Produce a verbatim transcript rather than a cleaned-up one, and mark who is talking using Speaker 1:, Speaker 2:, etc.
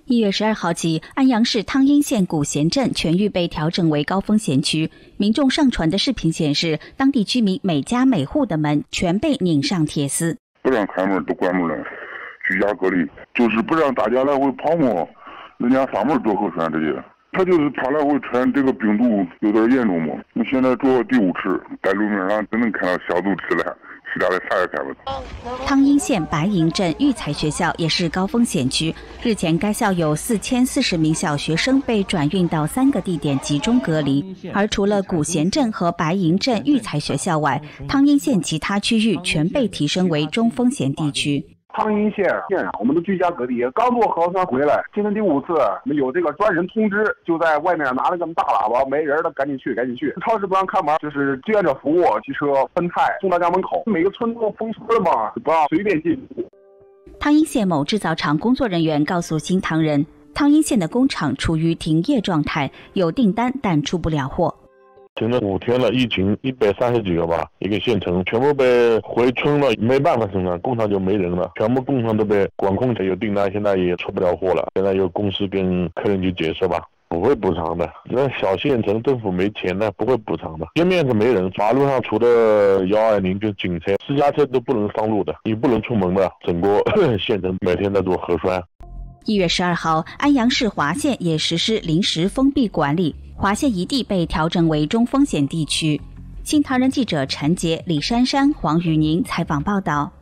Speaker 1: 一月十二号起，安阳市汤阴县古贤镇全域被调整为高风险区。民众上传的视频显示，当地居民每家每户的门全被拧上铁丝，
Speaker 2: 不让开门都关门了，居家隔离，就是不让大家来回跑嘛，人家上门做核酸这些。他就是怕来回传这个病毒有点严重嘛。那现在做第五次，在路面上真能看到小肚吃了。其他的啥也看不到。
Speaker 1: 汤阴县白银镇育才学校也是高风险区，日前该校有四千四十名小学生被转运到三个地点集中隔离。而除了古贤镇和白银镇育才学校外，汤阴县其他区域全被提升为中风险地区。
Speaker 3: 汤阴县县我们都居家隔离，刚做核酸回来，今天第五次，有这个专人通知，就在外面拿了个大喇叭，没人的赶紧去，赶紧去。超市不让开门，就是志愿者服务，汽车分派送到家门口。每个村都封村了嘛，不让随便进入。
Speaker 1: 汤阴县某制造厂工作人员告诉新唐人，汤阴县的工厂处于停业状态，有订单但出不了货。
Speaker 4: 停了五天了，疫情一百三十几个吧，一个县城全部被回村了，没办法生产，工厂就没人了，全部工厂都被管控，有订单现在也出不了货了，现在由公司跟客人去解释吧，不会补偿的。那小县城政府没钱呢，不会补偿的。街面是没人，马路上除了幺二零就警车，私家车都不能上路的，你不能出门的。整个县城每天在做核酸。
Speaker 1: 一月十二号，安阳市华县也实施临时封闭管理，华县一地被调整为中风险地区。新唐人记者陈杰、李珊珊、黄宇宁采访报道。